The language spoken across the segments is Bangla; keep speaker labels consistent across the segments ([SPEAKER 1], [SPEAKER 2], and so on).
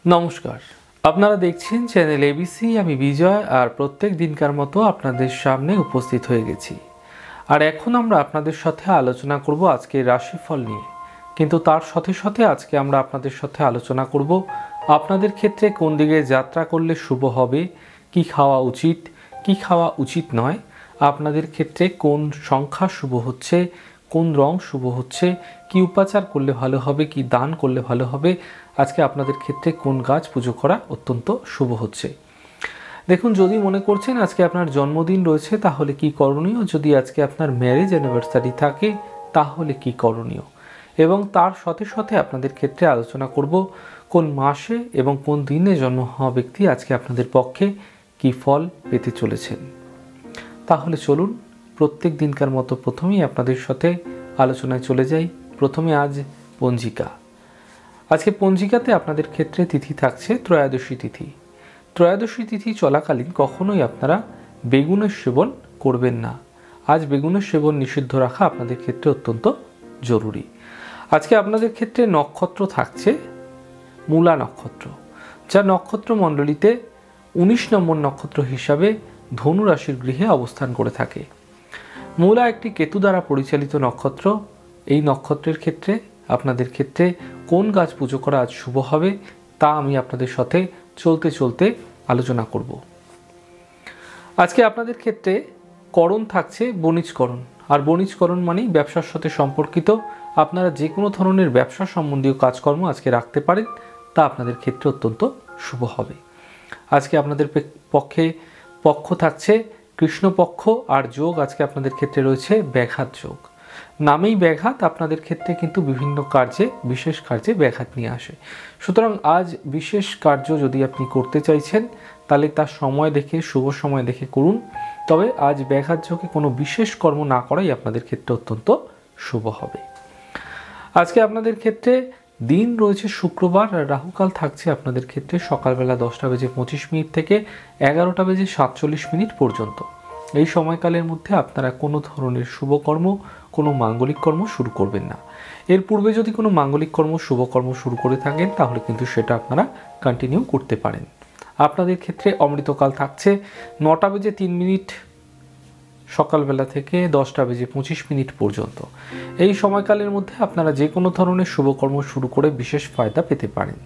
[SPEAKER 1] নমস্কার, আপনারা দেখছেন চ্যানেল এবিসি। আমি বিজয় আর প্রত্যেক দিনকার মতো আপনাদের সামনে উপস্থিত হয়ে গেছি। আর এখন আমরা আপনাদের সাথে আলোচনা করব আজকের রাশিফল নিয়ে। কিন্তু তার সাথে সাথে আজকে আমরা আপনাদের সাথে আলোচনা করব আপনাদের ক্ষেত্রে কোন দিকে যাত্রা করলে শুভ হবে, কি খাওয়া উচিত, কি খাওয়া উচিত নয়, আপনাদের ক্ষেত্রে কোন সংখ্যা শুভ হচ্ছে, কোন রং শুভ হচ্ছে, কি উপাচার করলে ভালো হবে, কি দান করলে ভালো হবে, আজকে আপনাদের ক্ষেত্রে কোন গাছ পুজো করা অত্যন্ত শুভ হচ্ছে। দেখুন, যদি মনে করছেন আজকে আপনার জন্মদিন রয়েছে তাহলে কি করণীয়, যদি আজকে আপনার ম্যারেজ অ্যানিভার্সারি থাকে তাহলে কি করণীয়, এবং তার সাথে সাথে আপনাদের ক্ষেত্রে আলোচনা করব কোন মাসে এবং কোন দিনে জন্ম হওয়া ব্যক্তি আজকে আপনাদের পক্ষে কি ফল পেতে চলেছেন। তাহলে চলুন প্রত্যেক দিনকার মতো প্রথমেই আপনাদের সাথে আলোচনায় চলে যাই। প্রথমে আজ পঞ্জিকা। আজকে পঞ্জিকাতে আপনাদের ক্ষেত্রে তিথি থাকছে ত্রয়োদশী তিথি। ত্রয়োদশী তিথি চলাকালীন কখনোই আপনারা বেগুনের সেবন করবেন না। আজ বেগুনের সেবন নিষিদ্ধ রাখা আপনাদের ক্ষেত্রে অত্যন্ত জরুরি। আজকে আপনাদের ক্ষেত্রে নক্ষত্র থাকছে মূলা নক্ষত্র, যা নক্ষত্র মণ্ডলীতে 19 নম্বর নক্ষত্র হিসাবে ধনু রাশির গৃহে অবস্থান করে থাকে। মূলা একটি কেতু দ্বারা পরিচালিত নক্ষত্র। এই নক্ষত্রের ক্ষেত্রে আপনাদের ক্ষেত্রে কোন গাছ পুজো করা আজ শুভ হবে তা আমি আপনাদের সাথে চলতে চলতে আলোচনা করব। আজকে আপনাদের ক্ষেত্রে করণ থাকছে বণিজকরণ। আর বণিজকরণ মানেই ব্যবসার সাথে সম্পর্কিত। আপনারা যে কোনো ধরনের ব্যবসা সম্বন্ধীয় কাজকর্ম আজকে রাখতে পারেন, তা আপনাদের ক্ষেত্রে অত্যন্ত শুভ হবে। আজকে আপনাদের পক্ষ থাকছে কৃষ্ণপক্ষ, আর যোগ আজকে আপনাদের ক্ষেত্রে রয়েছে ব্যাঘাত যোগ। নামেই ব্যাঘাত, আপনাদের ক্ষেত্রে কিন্তু বিভিন্ন কার্যে, বিশেষ কার্যে ব্যাঘাত নিয়ে আসে। সুতরাং আজ বিশেষ কার্য যদি আপনি করতে চাইছেন তাহলে তার সময় দেখে, শুভ সময় দেখে করুন। তবে আজ ব্যাঘাত যোগে কোনো বিশেষ কর্ম না করাই আপনাদের ক্ষেত্রে অত্যন্ত শুভ হবে। আজকে আপনাদের ক্ষেত্রে দিন রয়েছে শুক্রবার, আর রাহুকাল থাকছে আপনাদের ক্ষেত্রে সকালবেলা 10:25 থেকে 11:47 পর্যন্ত। এই সময়কালের মধ্যে আপনারা কোনো ধরনের শুভকর্ম, কোনো মাঙ্গলিক কর্ম শুরু করবেন না। এর পূর্বে যদি কোনো মাঙ্গলিক কর্ম, শুভকর্ম শুরু করে থাকেন তাহলে কিন্তু সেটা আপনারা কন্টিনিউ করতে পারেন। আপনাদের ক্ষেত্রে অমৃতকাল থাকছে 9:03 সকালবেলা থেকে 10:25 পর্যন্ত। এই সময়কালের মধ্যে আপনারা যে কোনো ধরনের শুভকর্ম শুরু করে বিশেষ ফায়দা পেতে পারেন।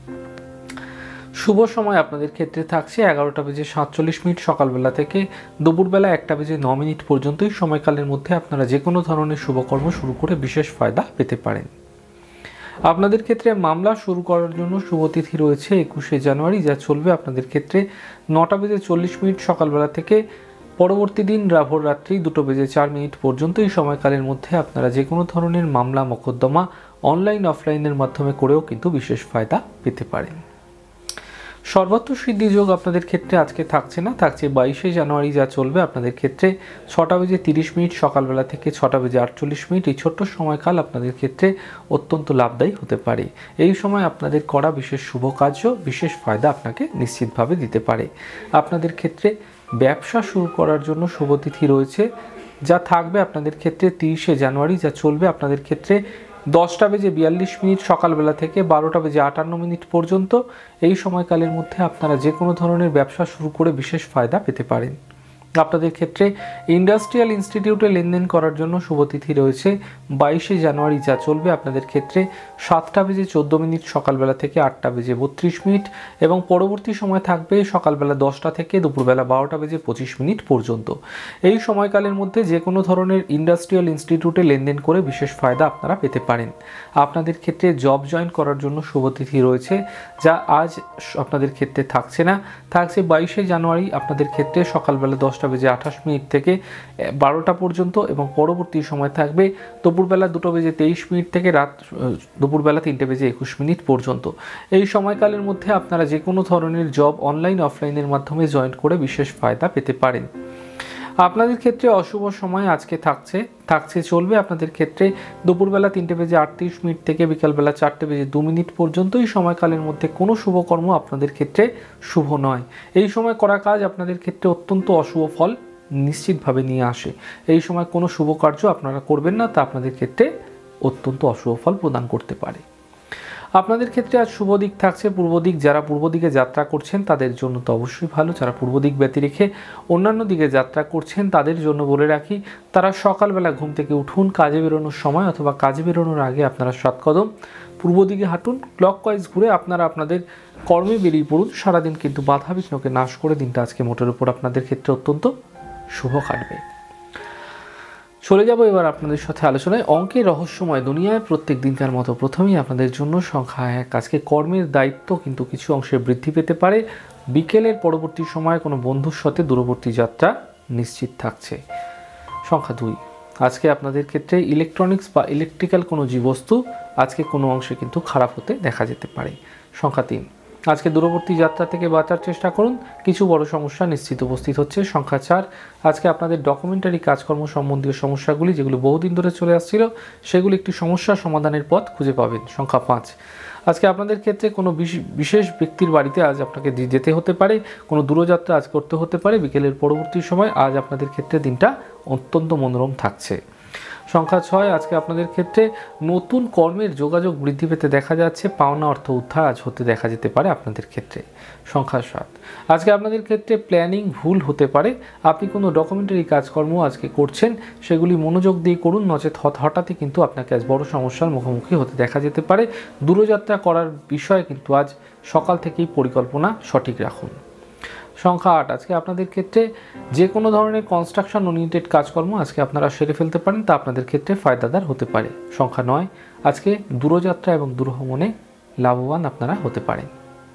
[SPEAKER 1] শুভ সময় আপনাদের ক্ষেত্রে থাকছে 11:47 সকালবেলা থেকে দুপুরবেলা 1:09 পর্যন্ত। এই সময়কালের মধ্যে আপনারা যে কোনো ধরনের শুভকর্ম শুরু করে বিশেষ ফায়দা পেতে পারেন। আপনাদের ক্ষেত্রে মামলা শুরু করার জন্য শুভ তিথি রয়েছে 21শে জানুয়ারি, যা চলবে আপনাদের ক্ষেত্রে 9:40 সকালবেলা থেকে পরবর্তী দিন রাত্রি 2:04 পর্যন্ত। এই সময়কালের মধ্যে আপনারা যে কোনো ধরনের মামলা মোকদ্দমা অনলাইন অফলাইনের মাধ্যমে করেও কিন্তু বিশেষ ফায়দা পেতে পারেন। সর্বত্র সিদ্ধি যোগ আপনাদের ক্ষেত্রে আজকে থাকছে না, থাকছে 22শে জানুয়ারি, যা চলবে আপনাদের ক্ষেত্রে 6:30 সকালবেলা থেকে 6:48। এই ছোট্ট সময়কাল আপনাদের ক্ষেত্রে অত্যন্ত লাভদায়ী হতে পারে। এই সময় আপনাদের করা বিশেষ শুভ কার্য বিশেষ ফায়দা আপনাকে নিশ্চিতভাবে দিতে পারে। আপনাদের ক্ষেত্রে ব্যবসা শুরু করার জন্য শুভ তিথি রয়েছে, যা থাকবে আপনাদের ক্ষেত্রে 30শে জানুয়ারি, যা চলবে আপনাদের ক্ষেত্রে 10:42 সকালবেলা থেকে 12:58 পর্যন্ত। এই সময়কালের মধ্যে আপনারা যে কোনো ধরনের ব্যবসা শুরু করে বিশেষ ফায়দা পেতে পারেন। আপনাদের ক্ষেত্রে ইন্ডাস্ট্রিয়াল ইনস্টিটিউটে লেনদেন করার জন্য শুভ তিথি রয়েছে 22শে জানুয়ারি, যা চলবে আপনাদের ক্ষেত্রে 7:14 সকালবেলা থেকে 8:32 এবং পরবর্তী সময় থাকবে সকালবেলা 10টা থেকে দুপুরবেলা 12:25 পর্যন্ত। এই সময়কালের মধ্যে যে কোনো ধরনের ইন্ডাস্ট্রিয়াল ইনস্টিটিউটে লেনদেন করে বিশেষ ফায়দা আপনারা পেতে পারেন। আপনাদের ক্ষেত্রে জব জয়েন করার জন্য শুভ তিথি রয়েছে, যা আজ আপনাদের ক্ষেত্রে থাকছে না, থাকছে 22শে জানুয়ারি আপনাদের ক্ষেত্রে সকালবেলা 10:28 থেকে 12টা পর্যন্ত এবং পরবর্তী সময় থাকবে দুপুরবেলা 2:23 থেকে দুপুরবেলা 3:21 পর্যন্ত। এই সময়কালের মধ্যে আপনারা যে কোনো ধরনের জব অনলাইন অফলাইনের মাধ্যমে জয়েন করে বিশেষ ফায়দা পেতে পারেন। আপনাদের ক্ষেত্রে অশুভ সময় আজকে চলবে আপনাদের ক্ষেত্রে দুপুরবেলা 3:38 থেকে বিকালবেলা 4:02 পর্যন্ত। এই সময়কালের মধ্যে কোনো শুভকর্ম আপনাদের ক্ষেত্রে শুভ নয়। এই সময় করা কাজ আপনাদের ক্ষেত্রে অত্যন্ত অশুভ ফল নিশ্চিতভাবে নিয়ে আসে। এই সময় কোনো শুভ কার্য আপনারা করবেন না, তা আপনাদের ক্ষেত্রে অত্যন্ত অশুভ ফল প্রদান করতে পারে। আপনাদের ক্ষেত্রে আজ শুভ দিক থাকছে পূর্ব দিক। যারা পূর্ব দিকে যাত্রা করছেন তাদের জন্য তো অবশ্যই ভালো। যারা পূর্ব দিক ব্যতি রেখে অন্যান্য দিকে যাত্রা করছেন তাদের জন্য বলে রাখি, তারা সকালবেলা ঘুম থেকে উঠুন, কাজে বেরোনোর সময় অথবা কাজে বেরোনোর আগে আপনারা 7 কদম পূর্ব দিকে হাঁটুন, ক্লকওয়াইজ ঘুরে আপনারা আপনাদের কর্মে বেরিয়ে পড়ুন। সারাদিন কিন্তু বাধা বিঘ্নকে নাশ করে দিনটা আজকে মোটের উপর আপনাদের ক্ষেত্রে অত্যন্ত শুভ কাটবে। চলে যাব এবার আপনাদের সাথে আলোচনায় অঙ্কের রহস্যময় দুনিয়ায় প্রত্যেক দিনকার মতো প্রথমেই আপনাদের জন্য সংখ্যা 1। আজকে কর্মের দায়িত্ব কিন্তু কিছু অংশে বৃদ্ধি পেতে পারে। বিকেলের পরবর্তী সময়ে কোনো বন্ধুর সাথে দূরবর্তী যাত্রা নিশ্চিত থাকছে। সংখ্যা 2। আজকে আপনাদের ক্ষেত্রে ইলেকট্রনিক্স বা ইলেকট্রিক্যাল কোনো বস্তু আজকে কোনো অংশে কিন্তু খারাপ হতে দেখা যেতে পারে। সংখ্যা 3। আজকে দূরবর্তী যাত্রা থেকে বাঁচার চেষ্টা করুন, কিছু বড় সমস্যা নিশ্চিত উপস্থিত হচ্ছে। সংখ্যা 4। আজকে আপনাদের ডকুমেন্টারি কাজকর্ম সম্বন্ধীয় সমস্যাগুলি যেগুলো বহুদিন ধরে চলে আসছিল সেগুলি একটি সমস্যা সমাধানের পথ খুঁজে পাবেন। সংখ্যা 5। আজকে আপনাদের ক্ষেত্রে কোনো বিশেষ ব্যক্তির বাড়িতে আজ আপনাকে যেতে হতে পারে, কোনো দূরযাত্রা আজ করতে হতে পারে। বিকেলের পরবর্তী সময় আজ আপনাদের ক্ষেত্রে দিনটা অত্যন্ত মনোরম থাকছে। সংখ্যা 6। আজকে আপনাদের ক্ষেত্রে নতুন কর্মের যোগাযোগ বৃদ্ধি পেতে দেখা যাচ্ছে, পাওনা অর্থ উদ্ধার আজ হতে দেখা যেতে পারে আপনাদের ক্ষেত্রে। সংখ্যা 7। আজকে আপনাদের ক্ষেত্রে প্ল্যানিং ভুল হতে পারে, আপনি কোনো ডকুমেন্টারি কাজকর্ম আজকে করছেন সেগুলি মনোযোগ দিয়ে করুন, নচেত হঠাৎই কিন্তু আপনাকে আজ বড় সমস্যার মুখোমুখি হতে দেখা যেতে পারে। দূরযাত্রা করার বিষয়ে কিন্তু আজ সকাল থেকেই পরিকল্পনা সঠিক রাখুন। সংখ্যা 8। আজকে আপনাদের ক্ষেত্রে যে কোনো ধরনের কনস্ট্রাকশন ওরিয়েন্টেড কাজকর্ম আজকে আপনারা সেরে ফেলতে পারেন, তা আপনাদের ক্ষেত্রে ফায়দাদার হতে পারে। সংখ্যা 9। আজকে দূরযাত্রা এবং দূরভ্রমণে লাভবান আপনারা হতে পারেন।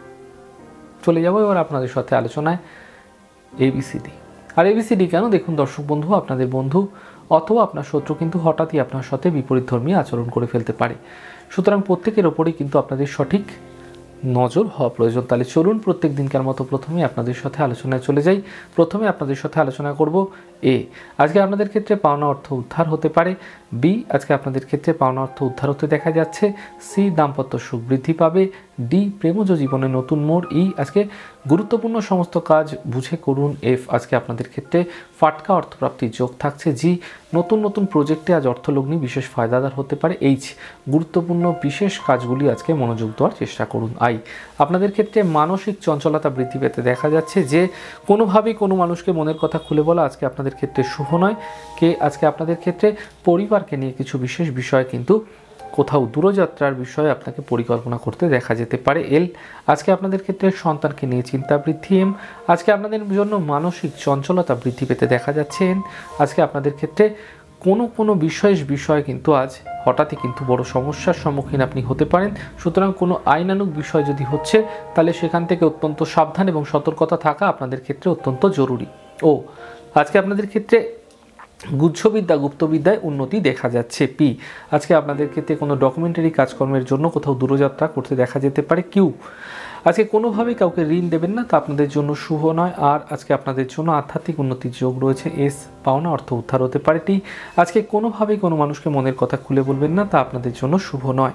[SPEAKER 1] চলে যাব এবার আপনাদের সাথে আলোচনায় ABCD। আর ABCD কেন দেখুন দর্শক বন্ধু, আপনাদের বন্ধু অথবা আপনার শত্রু কিন্তু হঠাৎই আপনার সাথে বিপরীতধর্মী আচরণ করে ফেলতে পারে। সুতরাং প্রত্যেকের ওপরেই কিন্তু আপনাদের সঠিক নজর হওয়া প্রয়োজন। তাহলে চলুন প্রত্যেক দিনকার মতো প্রথমে আপনাদের সাথে আলোচনায় চলে যাই। প্রথমে আপনাদের সাথে আলোচনা করব A। আজকে আপনাদের ক্ষেত্রে পাওনা অর্থ উদ্ধার হতে পারে। B। আজকে আপনাদের ক্ষেত্রে পাওনা অর্থ উদ্ধার হতে দেখা যাচ্ছে। C। দাম্পত্য সুখ বৃদ্ধি পাবে। D। প্রেমজ জীবনে নতুন মোড়। E। আজকে গুরুত্বপূর্ণ সমস্ত কাজ বুঝে করুন। F। আজকে আপনাদের ক্ষেত্রে ফাটকা অর্থপ্রাপ্তির যোগ থাকছে। G। নতুন প্রজেক্টে আজ অর্থলগ্নি বিশেষ ফায়দাদার হতে পারে। H। গুরুত্বপূর্ণ বিশেষ কাজগুলি আজকে মনোযোগ দেওয়ার চেষ্টা করুন। I। আপনাদের ক্ষেত্রে মানসিক চঞ্চলতা বৃদ্ধি পেতে দেখা যাচ্ছে, যে কোনোভাবেই কোনো মানুষকে মনের কথা খুলে বলা আজকে আপনাদের ক্ষেত্রে শুভ নয়। কে আজকে আপনাদের ক্ষেত্রে পরিবারকে নিয়ে কিছু বিশেষ বিষয় কিন্তু কোথাও দূরযাত্রার বিষয়ে আপনাকে পরিকল্পনা করতে দেখা যেতে পারে। L। আজকে আপনাদের ক্ষেত্রে সন্তানকে নিয়ে চিন্তা বৃদ্ধি। M। আজকে আপনাদের জন্য মানসিক চঞ্চলতা বৃদ্ধি পেতে দেখা যাচ্ছে। N। আজকে আপনাদের ক্ষেত্রে কোনো বিষয় কিন্তু আজ হঠাৎই কিন্তু বড় সমস্যার সম্মুখীন আপনি হতে পারেন। সুতরাং কোনো আইনানুগ বিষয় যদি হচ্ছে তাহলে সেখান থেকে অত্যন্ত সাবধান এবং সতর্কতা থাকা আপনাদের ক্ষেত্রে অত্যন্ত জরুরি। ও আজকে আপনাদের ক্ষেত্রে গুচ্ছবিদ্যা গুপ্তবিদ্যায় উন্নতি দেখা যাচ্ছে। P। আজকে আপনাদের ক্ষেত্রে কোনো ডকুমেন্টারি কাজকর্মের জন্য কোথাও দূরযাত্রা করতে দেখা যেতে পারে। Q। আজকে কোনোভাবেই কাউকে ঋণ দেবেন না, তা আপনাদের জন্য শুভ নয়। আর আজকে আপনাদের জন্য আধ্যাত্মিক উন্নতির যোগ রয়েছে। S। পাওনা অর্থ উদ্ধার হতে পারে। T। আজকে কোনোভাবেই কোনো মানুষকে মনের কথা খুলে বলবেন না, তা আপনাদের জন্য শুভ নয়।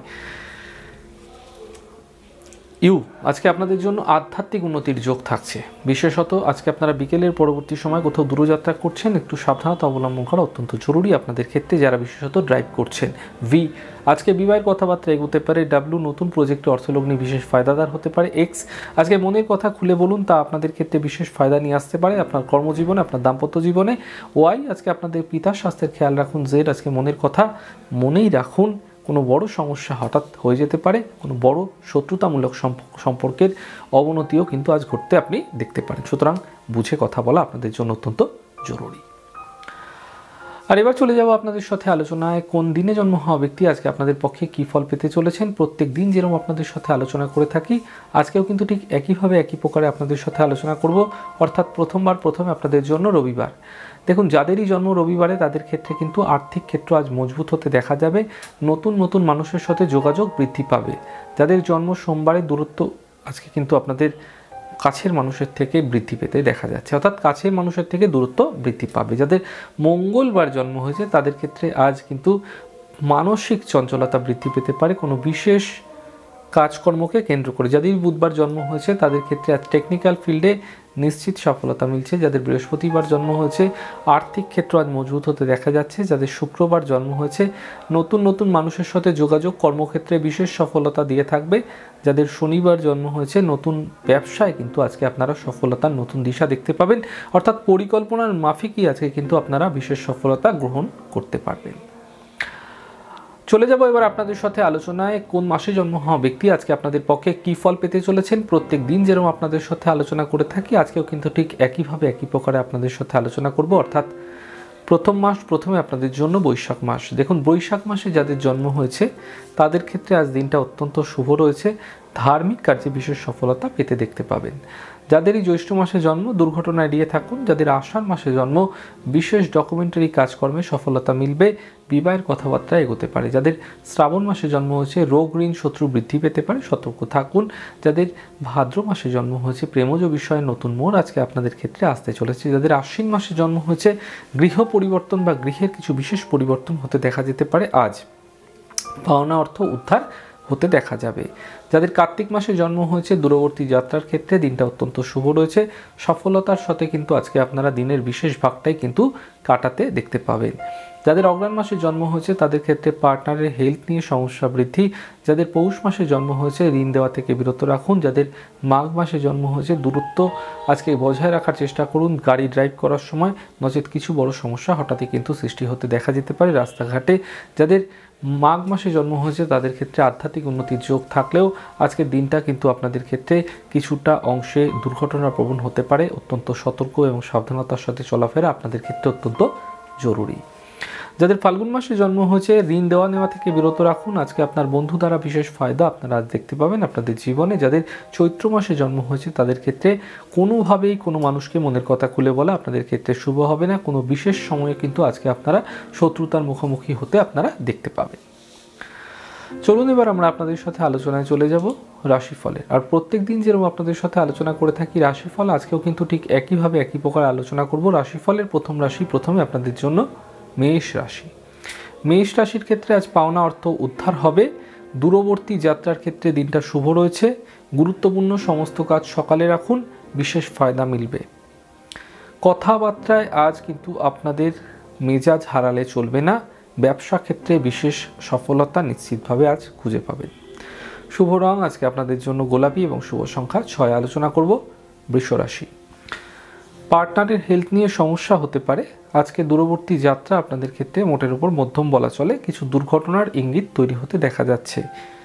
[SPEAKER 1] ইউ। আজকে আপনাদের জন্য আধ্যাত্মিক উন্নতির যোগ থাকছে। বিশেষত আজকে আপনারা বিকেলের পরবর্তী সময় কোথাও দূরযাত্রা করছেন, একটু সাবধানতা অবলম্বন করা অত্যন্ত জরুরি আপনাদের ক্ষেত্রে, যারা বিশেষত ড্রাইভ করছেন। ভি। আজকে বিবাহের কথাবার্তা এগোতে পারে। ডাব্লিউ। নতুন প্রজেক্টে অর্থলগ্নি বিশেষ ফায়দাদার হতে পারে। এক্স। আজকে মনের কথা খুলে বলুন, তা আপনাদের ক্ষেত্রে বিশেষ ফায়দা নিয়ে আসতে পারে আপনার কর্মজীবনে, আপনার দাম্পত্য জীবনে। ওয়াই। আজকে আপনাদের পিতার স্বাস্থ্যের খেয়াল রাখুন। জেড। আজকে মনের কথা মনেই রাখুন, কোনো বড় সমস্যা হঠাৎ হয়ে যেতে পারে, কোনো বড় শত্রুতামূলক সম্পর্কের অবনতিও কিন্তু আজ ঘটতে আপনি দেখতে পারেন। সুতরাং বুঝে কথা বলা আপনাদের জন্য অত্যন্ত জরুরি। আর এবার চলে যাব আপনাদের সাথে আলোচনায় কোন দিনে জন্ম হওয়া ব্যক্তি আজকে আপনাদের পক্ষে কী ফল পেতে চলেছেন। প্রত্যেক দিন যেরকম আপনাদের সাথে আলোচনা করে থাকি, আজকেও কিন্তু ঠিক একইভাবে একই প্রকারে আপনাদের সাথে আলোচনা করব। অর্থাৎ প্রথমে আপনাদের জন্য রবিবার। দেখুন, যাদেরই জন্ম রবিবারে তাদের ক্ষেত্রে কিন্তু আর্থিক ক্ষেত্র আজ মজবুত হতে দেখা যাবে। নতুন মানুষের সাথে যোগাযোগ বৃদ্ধি পাবে। যাদের জন্ম সোমবারে, দূরত্ব আজকে কিন্তু আপনাদের কাছের মানুষের থেকে বৃদ্ধি পেতে দেখা যাচ্ছে, অর্থাৎ কাছের মানুষের থেকে দূরত্ব বৃদ্ধি পাবে। যাদের মঙ্গলবার জন্ম হয়েছে তাদের ক্ষেত্রে আজ কিন্তু মানসিক চঞ্চলতা বৃদ্ধি পেতে পারে। কোনো বিশেষ কাজকর্মকে কেন্দ্র করে। যাদের বুধবার জন্ম হয়েছে তাদের ক্ষেত্রে আজ টেকনিক্যাল ফিল্ডে নিশ্চিত সফলতা মিলছে। যাদের বৃহস্পতিবার জন্ম হয়েছে আর্থিক ক্ষেত্র আজ মজবুত হতে দেখা যাচ্ছে। যাদের শুক্রবার জন্ম হয়েছে নতুন নতুন মানুষের সাথে যোগাযোগ কর্মক্ষেত্রে বিশেষ সফলতা দিয়ে থাকবে। যাদের শনিবার জন্ম হয়েছে নতুন ব্যবসায় কিন্তু আজকে আপনারা সফলতার নতুন দিশা দেখতে পাবেন, অর্থাৎ পরিকল্পনার মাফিকই আজকে কিন্তু আপনারা বিশেষ সফলতা গ্রহণ করতে পারবেন। চলে যাব এবার আপনাদের সাথে আলোচনায় কোন মাসে জন্ম হওয়া ব্যক্তি আজকে আপনাদের পক্ষে কি ফল পেতে চলেছেন। প্রত্যেক দিন যেরকম আপনাদের সাথে আলোচনা করে থাকি আজকেও কিন্তু ঠিক একইভাবে একই প্রকারে আপনাদের সাথে আলোচনা করব, অর্থাৎ প্রথম মাস প্রথমে আপনাদের জন্য বৈশাখ মাস। দেখুন, বৈশাখ মাসে যাদের জন্ম হয়েছে তাদের ক্ষেত্রে আজ দিনটা অত্যন্ত শুভ রয়েছে, ধার্মিক কার্যে বিশেষ সফলতা পেতে দেখতে পাবেন। যাদেরই জ্যৈষ্ঠ মাসে জন্ম দুর্ঘটনা এড়িয়ে থাকুন। যাদের আষাঢ় মাসে জন্ম বিশেষ ডকুমেন্টারি কাজকর্মে সফলতা মিলবে, বিবাহের কথাবার্তা এগোতে পারে। যাদের শ্রাবণ মাসে জন্ম হয়েছে রোগ ঋণ শত্রু বৃদ্ধি পেতে পারে, সতর্ক থাকুন। যাদের ভাদ্র মাসে জন্ম হয়েছে প্রেমজ বিষয়ে নতুন মোড় আজকে আপনাদের ক্ষেত্রে আসতে চলেছে। যাদের আশ্বিন মাসে জন্ম হয়েছে গৃহ পরিবর্তন বা গৃহের কিছু বিশেষ পরিবর্তন হতে দেখা যেতে পারে, আজ পাওনা অর্থ উদ্ধার হতে দেখা যাবে। যাদের কার্তিক মাসে জন্ম হয়েছে দূরবর্তী যাত্রার ক্ষেত্রে দিনটা অত্যন্ত শুভ রয়েছে, সফলতার সাথে কিন্তু আজকে আপনারা দিনের বিশেষ ভাগটাই কিন্তু কাটাতে দেখতে পাবেন। যাদের অগ্রহায়ণ মাসে জন্ম হয়েছে তাদের ক্ষেত্রে পার্টনারের হেলথ নিয়ে সমস্যা বৃদ্ধি। যাদের পৌষ মাসে জন্ম হয়েছে ঋণ দেওয়া থেকে বিরত রাখুন। যাদের মাঘ মাসে জন্ম হয়েছে দূরত্ব আজকে বজায় রাখার চেষ্টা করুন গাড়ি ড্রাইভ করার সময়, নচেত কিছু বড় সমস্যা হঠাৎই কিন্তু সৃষ্টি হতে দেখা যেতে পারে রাস্তাঘাটে। যাদের মাঘ মাসে জন্ম হয়েছে তাদের ক্ষেত্রে আধ্যাত্মিক উন্নতির যোগ থাকলেও আজকের দিনটা কিন্তু আপনাদের ক্ষেত্রে কিছুটা অংশে দুর্ঘটনার প্রবণ হতে পারে। অত্যন্ত সতর্ক এবং সাবধানতার সাথে চলাফেরা আপনাদের ক্ষেত্রে অত্যন্ত জরুরি। যাদের ফাল্গুন মাসে জন্ম হয়েছে ঋণ দেওয়া নেওয়া থেকে বিরত রাখুন। আজকে আপনার বন্ধু দ্বারা বিশেষ ফায়দা আপনারা আজ দেখতে পাবেন আপনাদের জীবনে। যাদের চৈত্র মাসে জন্ম হয়েছে তাদের ক্ষেত্রে কোনোভাবেই কোনো মানুষকে মনের কথা খুলে বলা আপনাদের ক্ষেত্রে শুভ হবে না। কোনো বিশেষ সময়ে কিন্তু আজকে আপনারা শত্রুতার মুখোমুখি হতে আপনারা দেখতে পাবেন। চলুন এবার আমরা আপনাদের সাথে আলোচনায় চলে যাব রাশিফলের। আর প্রত্যেক দিন যেরকম আপনাদের সাথে আলোচনা করে থাকি রাশিফল, আজকেও কিন্তু ঠিক একইভাবে একই প্রকার আলোচনা করব। রাশিফলের প্রথম রাশি প্রথমে আপনাদের জন্য মেষ রাশি। মেষ রাশির ক্ষেত্রে আজ পাওনা অর্থ উদ্ধার হবে। দূরবর্তী যাত্রার ক্ষেত্রে দিনটা শুভ রয়েছে। গুরুত্বপূর্ণ সমস্ত কাজ সকালে রাখুন, বিশেষ ফায়দা মিলবে। কথাবার্তায় আজ কিন্তু আপনাদের মেজাজ হারালে চলবে না। ব্যবসা ক্ষেত্রে বিশেষ সফলতা নিশ্চিতভাবে আজ খুঁজে পাবেন। শুভ রং আজকে আপনাদের জন্য গোলাপি এবং শুভ সংখ্যা 6 আলোচনা করব বৃষ রাশি। পার্টনারের হেলথ নিয়ে সমস্যা হতে পারে। আজকে দূরবর্তী যাত্রা আপনাদের ক্ষেত্রে মোটের উপর মধ্যম বলা চলে। কিছু দুর্ঘটনার ইঙ্গিত তৈরি হতে দেখা যাচ্ছে।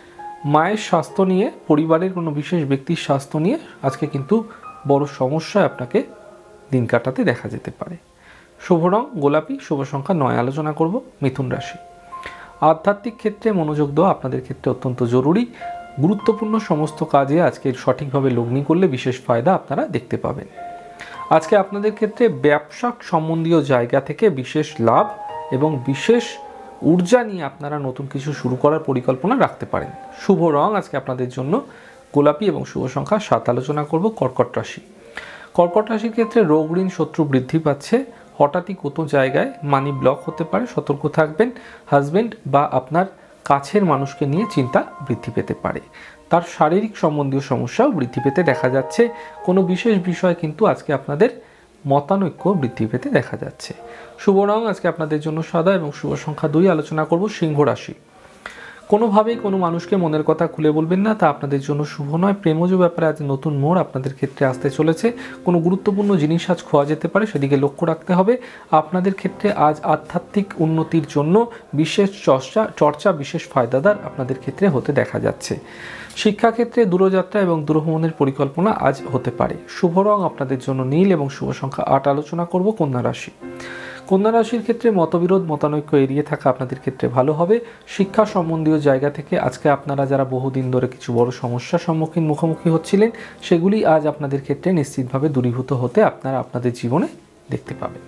[SPEAKER 1] মায়ের স্বাস্থ্য নিয়ে, পরিবারের কোনো বিশেষ ব্যক্তির স্বাস্থ্য নিয়ে আজকে কিন্তু বড় সমস্যায় আপনাকে দিন কাটাতে দেখা যেতে পারে। শুভ রং গোলাপি, শুভ সংখ্যা 9 আলোচনা করব মিথুন রাশি। আধ্যাত্মিক ক্ষেত্রে মনোযোগ দেওয়া আপনাদের ক্ষেত্রে অত্যন্ত জরুরি। গুরুত্বপূর্ণ সমস্ত কাজে আজকে সঠিকভাবে লগ্নি করলে বিশেষ ফায়দা আপনারা দেখতে পাবেন। আজকে আপনাদের ক্ষেত্রে ব্যবসা সম্বন্ধীয় জায়গা থেকে বিশেষ লাভ এবং বিশেষ ঊর্জা নিয়ে আপনারা নতুন কিছু শুরু করার পরিকল্পনা রাখতে পারেন। শুভ রং আজকে আপনাদের জন্য গোলাপি এবং শুভ সংখ্যা 7 আলোচনা করব কর্কট রাশি। কর্কট রাশির ক্ষেত্রে রোগ ঋণ শত্রু বৃদ্ধি পাচ্ছে। হঠাৎই কোথাও জায়গায় মানি ব্লক হতে পারে, সতর্ক থাকবেন। হাজবেন্ড বা আপনার কাছের মানুষকে নিয়ে চিন্তা বৃদ্ধি পেতে পারে। তার শারীরিক সম্বন্ধীয় সমস্যাও বৃদ্ধি পেতে দেখা যাচ্ছে। কোনো বিশেষ বিষয় কিন্তু আজকে আপনাদের মতানৈক্য বৃদ্ধি পেতে দেখা যাচ্ছে। শুভ রং আজকে আপনাদের জন্য সাদা এবং শুভ সংখ্যা 2 আলোচনা করব সিংহ রাশি। কোনোভাবেই কোনো মানুষকে মনের কথা খুলে বলবেন না, তা আপনাদের জন্য শুভ নয়। প্রেমজ ব্যাপারে আজ নতুন মোড় আপনাদের ক্ষেত্রে আসতে চলেছে। কোনো গুরুত্বপূর্ণ জিনিস আজ খোয়া যেতে পারে, সেদিকে লক্ষ্য রাখতে হবে। আপনাদের ক্ষেত্রে আজ আধ্যাত্মিক উন্নতির জন্য বিশেষ চর্চা বিশেষ ফায়দাদার আপনাদের ক্ষেত্রে হতে দেখা যাচ্ছে। শিক্ষাক্ষেত্রে দূরযাত্রা এবং দূরভ্রমণের পরিকল্পনা আজ হতে পারে। শুভ রং আপনাদের জন্য নীল এবং শুভ সংখ্যা 8 আলোচনা করব কন্যা রাশি। কন্যা রাশির ক্ষেত্রে মতবিরোধ মতানৈক্য এড়িয়ে থাকা আপনাদের ক্ষেত্রে ভালো হবে। শিক্ষা সম্বন্ধীয় জায়গা থেকে আজকে আপনারা যারা বহুদিন ধরে কিছু বড় সমস্যার মুখোমুখি হচ্ছিলেন, সেগুলি আজ আপনাদের ক্ষেত্রে নিশ্চিতভাবে দূরীভূত হতে আপনারা আপনাদের জীবনে দেখতে পাবেন।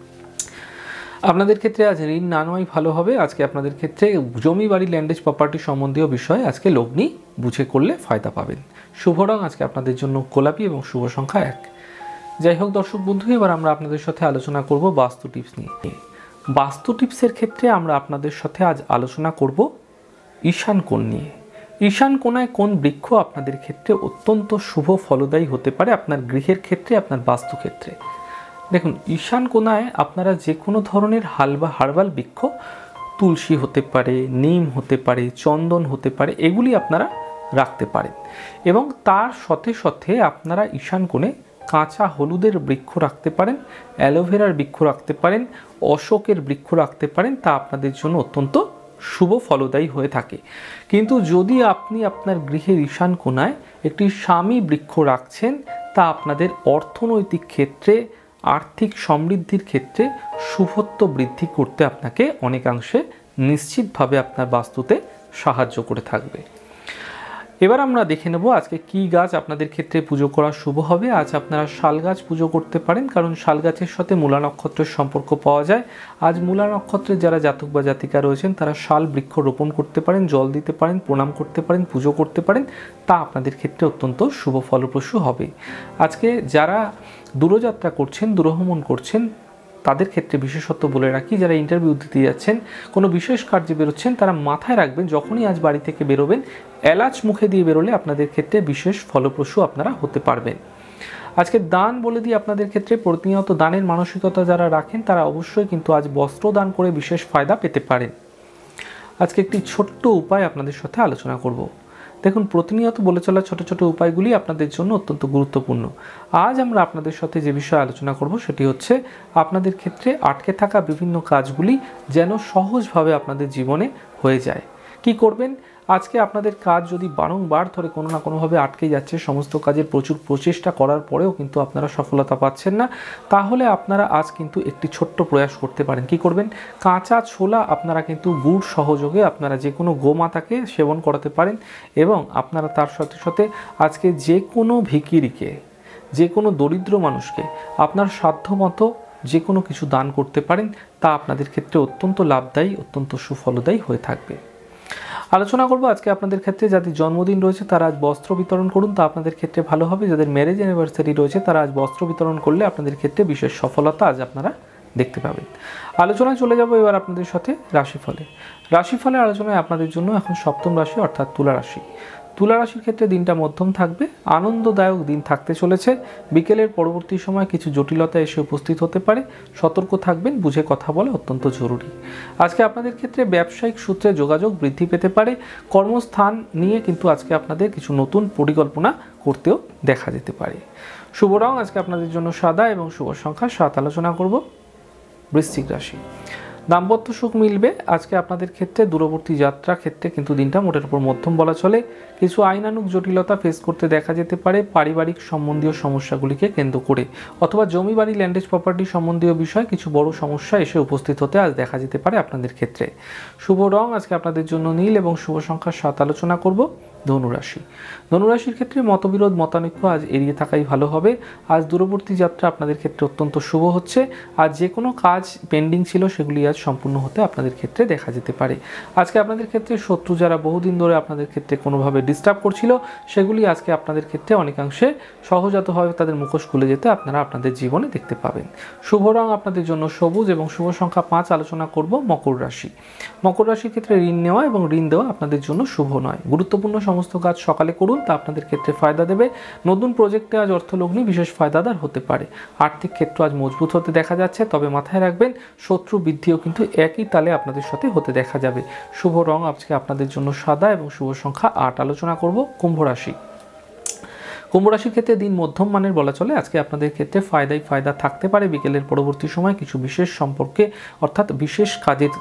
[SPEAKER 1] আপনাদের ক্ষেত্রে আজ ঋণ না নেওয়াই ভালো হবে। আজকে আপনাদের ক্ষেত্রে জমি বাড়ি ল্যান্ডেজ প্রপার্টি সম্বন্ধীয় বিষয়ে আজকে লগ্নি বুঝে করলে ফায়দা পাবেন। শুভ রং আজকে আপনাদের জন্য গোলাপি এবং শুভ সংখ্যা 1। যাই হোক দর্শক বন্ধু, এবার আমরা আপনাদের সাথে আলোচনা করব বাস্তু টিপস নিয়ে। বাস্তু টিপসের ক্ষেত্রে আমরা আপনাদের সাথে আজ আলোচনা করব ঈশান কোণ নিয়ে। ঈশান কোণায় কোন বৃক্ষ আপনাদের ক্ষেত্রে অত্যন্ত শুভ ফলদায়ী হতে পারে আপনার গৃহের ক্ষেত্রে, আপনার বাস্তু ক্ষেত্রে? দেখুন, ঈশান কোণায় আপনারা যে কোনো ধরনের হার্বাল বৃক্ষ, তুলসী হতে পারে, নিম হতে পারে, চন্দন হতে পারে, এগুলি আপনারা রাখতে পারেন। এবং তার সাথে সাথে আপনারা ঈশান কোণে কাঁচা হলুদের বৃক্ষ রাখতে পারেন, অ্যালোভেরার বৃক্ষ রাখতে পারেন, অশোকের বৃক্ষ রাখতে পারেন। তা আপনাদের জন্য অত্যন্ত শুভ ফলদায়ী হয়ে থাকে। কিন্তু যদি আপনি আপনার গৃহের ঈশান কোণায় একটি স্বামী বৃক্ষ রাখছেন, তা আপনাদের অর্থনৈতিক ক্ষেত্রে, আর্থিক সমৃদ্ধির ক্ষেত্রে শুভত্ব বৃদ্ধি করতে আপনাকে অনেকাংশে নিশ্চিতভাবে আপনার বাস্তুতে সাহায্য করে থাকবে। এবার আমরা দেখে নেব আজকে কি গাছ আপনাদের ক্ষেত্রে পুজো করা শুভ হবে। আজ আপনারা শাল গাছ পুজো করতে পারেন, কারণ শাল গাছের সাথে মূলা নক্ষত্রের সম্পর্ক পাওয়া যায়। আজ মূলা নক্ষত্রের যারা জাতক বা জাতিকা রয়েছেন তারা শাল বৃক্ষ রোপণ করতে পারেন, জল দিতে পারেন, প্রণাম করতে পারেন, পুজো করতে পারেন। তা আপনাদের ক্ষেত্রে অত্যন্ত শুভ ফলপ্রসূ হবে। আজকে যারা দূরযাত্রা করছেন, দূরভ্রমণ করছেন, তাদের ক্ষেত্রে বিশেষত্ব বলে রাখি, যারা ইন্টারভিউ দিতে যাচ্ছেন, কোনো বিশেষ কার্যে বেরোচ্ছেন, তারা মাথায় রাখবেন যখনই আজ বাড়ি থেকে বেরোবেন, এলাচ মুখে দিয়ে বেরোলে আপনাদের ক্ষেত্রে বিশেষ ফলপ্রসূ আপনারা হতে পারবেন। আজকে দান বলে দিয়ে আপনাদের ক্ষেত্রে প্রতিনিয়ত দানের মানসিকতা যারা রাখেন তারা অবশ্যই কিন্তু আজ বস্ত্র দান করে বিশেষ ফায়দা পেতে পারেন। আজকে একটি ছোট্ট উপায় আপনাদের সাথে আলোচনা করব। দেখুন, প্রতিনিয়ত বলে চলা ছোট ছোট উপায়গুলি আপনাদের জন্য অত্যন্ত গুরুত্বপূর্ণ। আজ আমরা আপনাদের সাথে যে বিষয়ে আলোচনা করব সেটি হচ্ছে আপনাদের ক্ষেত্রে আটকে থাকা বিভিন্ন কাজগুলি যেন সহজভাবে আপনাদের জীবনে হয়ে যায়। কি করবেন? আজকে আপনাদের কাজ যদি বারংবার ধরে কোনো না কোনোভাবে আটকে যাচ্ছে, সমস্ত কাজের প্রচুর প্রচেষ্টা করার পরেও কিন্তু আপনারা সফলতা পাচ্ছেন না, তাহলে আপনারা আজ কিন্তু একটি ছোট্ট প্রয়াস করতে পারেন। কি করবেন? কাঁচা ছোলা আপনারা কিন্তু গুড় সহযোগে আপনারা যে কোনো গোমাতাকে সেবন করাতে পারেন, এবং আপনারা তার সাথে সাথে আজকে যে কোনো ভিখিরিকে, যে কোনো দরিদ্র মানুষকে আপনার সাধ্যমতো যে কোনো কিছু দান করতে পারেন। তা আপনাদের ক্ষেত্রে অত্যন্ত লাভদায়ী, অত্যন্ত সুফলদায়ী হয়ে থাকবে। আলোচনা করব আজকে আপনাদের ক্ষেত্রে যাদের জন্মদিন রয়েছে তারা আজ বস্ত্র বিতরণ করুন, তা আপনাদের ক্ষেত্রে ভালো হবে। যাদের ম্যারেজ অ্যানিভার্সারি রয়েছে তারা আজ বস্ত্র বিতরণ করলে আপনাদের ক্ষেত্রে বিশেষ সফলতা আজ আপনারা দেখতে পাবেন। আলোচনায় চলে যাব এবার আপনাদের সাথে রাশিফলের আলোচনায় আপনাদের জন্য এখন সপ্তম রাশি অর্থাৎ তুলা রাশি। তুলা রাশির ক্ষেত্রে দিনটা মধ্যম থাকবে, আনন্দদায়ক দিন থাকতে চলেছে। বিকেলের পরবর্তী সময় কিছু জটিলতা এসে উপস্থিত হতে পারে, সতর্ক থাকবেন, বুঝে কথা বলা অত্যন্ত জরুরি। আজকে আপনাদের ক্ষেত্রে ব্যবসায়িক সূত্রে যোগাযোগ বৃদ্ধি পেতে পারে। কর্মস্থান নিয়ে কিন্তু আজকে আপনাদের কিছু নতুন পরিকল্পনা করতেও দেখা যেতে পারে। শুভ রং আজকে আপনাদের জন্য সাদা এবং শুভ সংখ্যা 7। আলোচনা করব বৃশ্চিক রাশি। দাম্পত্য সুখ মিলবে। আজকে আপনাদের ক্ষেত্রে দূরবর্তী যাত্রা ক্ষেত্রে কিন্তু দিনটা মোটের উপর মধ্যম বলা চলে। কিছু আইনানুগ জটিলতা ফেস করতে দেখা যেতে পারে পারিবারিক সম্বন্ধীয় সমস্যাগুলিকে কেন্দ্র করে, অথবা জমি বাড়ি ল্যান্ডেজ প্রপার্টি সম্বন্ধীয় বিষয় কিছু বড় সমস্যা এসে উপস্থিত হতে আজ দেখা যেতে পারে আপনাদের ক্ষেত্রে। শুভ রং আজকে আপনাদের জন্য নীল এবং শুভ সংখ্যা 7। আলোচনা করব ধনুরাশি। ধনুরাশির ক্ষেত্রে মতবিরোধ মতানৈক্য আজ এড়িয়ে থাকাই ভালো হবে। আজ দূরবর্তী যাত্রা আপনাদের ক্ষেত্রে অত্যন্ত শুভ হচ্ছে। আজ যে কোনো কাজ পেন্ডিং ছিল সেগুলি আজ সম্পূর্ণ হতে আপনাদের ক্ষেত্রে দেখা যেতে পারে। আজকে আপনাদের ক্ষেত্রে শত্রু যারা বহুদিন ধরে আপনাদের ক্ষেত্রে কোনোভাবে ডিস্টার্ব করছিল সেগুলি আজকে আপনাদের ক্ষেত্রে অনেকাংশে সহজাতভাবে তাদের মুখোশ খুলে যেতে আপনারা আপনাদের জীবনে দেখতে পাবেন। শুভ রং আপনাদের জন্য সবুজ এবং শুভ সংখ্যা 5। আলোচনা করব মকর রাশি। মকর রাশির ক্ষেত্রে ঋণ নেওয়া এবং ঋণ দেওয়া আপনাদের জন্য শুভ নয়। গুরুত্বপূর্ণ সমস্ত কাজ সকালে করুন, তা আপনাদের ক্ষেত্রে ফায়দা দেবে। নতুন প্রজেক্টে আজ অর্থলগ্নি বিশেষ ফায়দাদার হতে পারে। আর্থিক ক্ষেত্র আজ মজবুত হতে দেখা যাচ্ছে, তবে মাথায় রাখবেন শত্রু বৃদ্ধিও কিন্তু একই তালে আপনাদের সাথে হতে দেখা যাবে। শুভ রং আজকে আপনাদের জন্য সাদা এবং শুভ সংখ্যা 8। আলোচনা করব কুম্ভ রাশি। কুম্ভ রাশির ক্ষেত্রে দিন মধ্যম মানের বলা চলে। আজকে আপনাদের ক্ষেত্রে ফায়দা থাকতে পারে। বিকেলের পরবর্তী সময় কিছু বিশেষ সম্পর্কে অর্থাৎ বিশেষ কাজের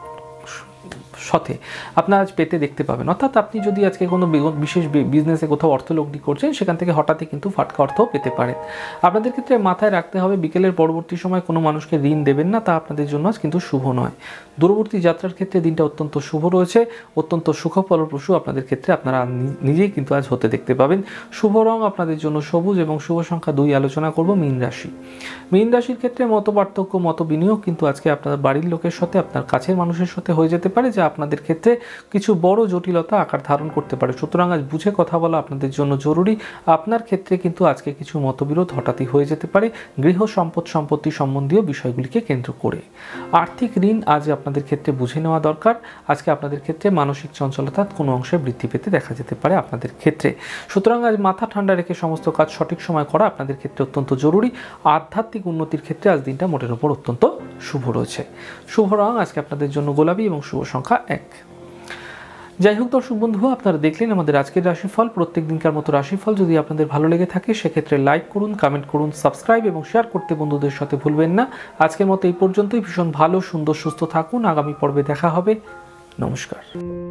[SPEAKER 1] সাথে আপনারা আজ পেতে দেখতে পাবেন। অর্থাৎ আপনি যদি আজকে কোনো বিশেষ বিজনেসে কোথাও অর্থলগ্নি করছেন সেখান থেকে হঠাৎই কিন্তু ফাটকা অর্থ পেতে পারেন। আপনাদের ক্ষেত্রে মাথায় রাখতে হবে বিকেলের পরবর্তী সময় কোনো মানুষকে ঋণ দেবেন না, তা আপনাদের জন্য আজ কিন্তু শুভ নয়। দূরবর্তী যাত্রার ক্ষেত্রে দিনটা অত্যন্ত শুভ রয়েছে, অত্যন্ত সুখফলপ্রসূ আপনাদের ক্ষেত্রে আপনারা নিজেই কিন্তু আজ হতে দেখতে পাবেন। শুভ রং আপনাদের জন্য সবুজ এবং শুভ সংখ্যা 2। আলোচনা করব মীন রাশি। মীন রাশির ক্ষেত্রে মত পার্থক্য মত বিনিয়োগ কিন্তু আজকে আপনার বাড়ির লোকের সাথে আপনার কাছের মানুষের সাথে হয়ে যেতে পারে, যা আপনাদের ক্ষেত্রে কিছু বড় জটিলতা আকার ধারণ করতে পারে। সুতরাং আজ বুঝে কথা বলা আপনাদের জন্য জরুরি। আপনার ক্ষেত্রে কিন্তু আজকে কিছু মতবিরোধ হঠাৎই হয়ে যেতে পারে গৃহ সম্পত্তি সম্বন্ধীয় বিষয়গুলিকে কেন্দ্র করে। আর্থিক ঋণ আজ আপনাদের ক্ষেত্রে বুঝে নেওয়া দরকার। আজকে আপনাদের ক্ষেত্রে মানসিক চঞ্চলতা কোনো অংশে বৃদ্ধি পেতে দেখা যেতে পারে আপনাদের ক্ষেত্রে। সুতরাং আজ মাথা ঠান্ডা রেখে সমস্ত কাজ সঠিক সময় করা আপনাদের ক্ষেত্রে অত্যন্ত জরুরি। আধ্যাত্মিক উন্নতির ক্ষেত্রে আজ দিনটা মোটের উপর অত্যন্ত শুভ রয়েছে। শুভ রং আজকে আপনাদের জন্য গোলাপি এবং শুভ সংখ্যা 1। যাই হোক দর্শক বন্ধু, আপনারা দেখলেন আমাদের আজকের রাশিফল। প্রত্যেক দিনকার মতো রাশিফল যদি আপনাদের ভালো লেগে থাকে সেক্ষেত্রে লাইক করুন, কমেন্ট করুন, সাবস্ক্রাইব এবং শেয়ার করতে বন্ধুদের সাথে ভুলবেন না। আজকের মতো এই পর্যন্তই। ভীষণ ভালো, সুন্দর, সুস্থ থাকুন। আগামী পর্বে দেখা হবে। নমস্কার।